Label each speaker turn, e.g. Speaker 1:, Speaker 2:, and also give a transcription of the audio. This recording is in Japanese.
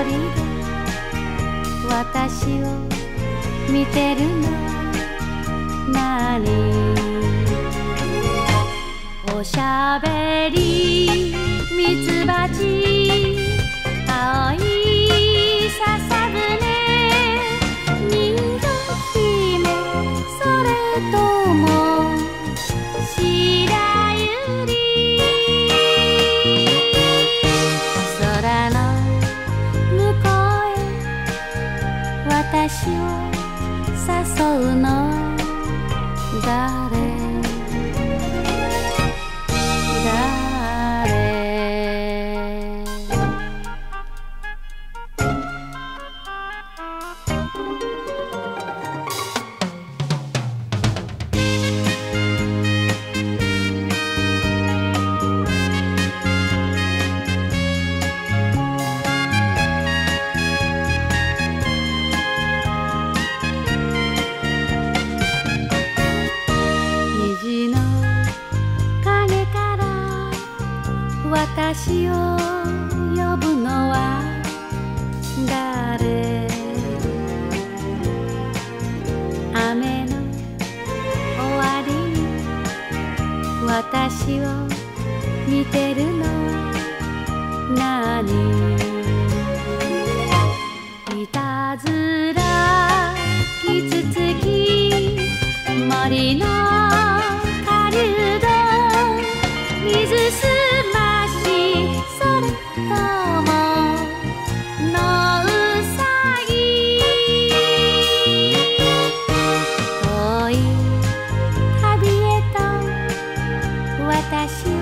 Speaker 1: で私を見てるの何？おしゃべりミツバチ青い笹舟二度姫それとも白百合空の向こうへ私を誘うの誰？私を呼ぶのは誰？雨の終わりに私を見てるのは何？いたずらキツツキ森の狩人水すましそれとものうさぎ遠い旅へと私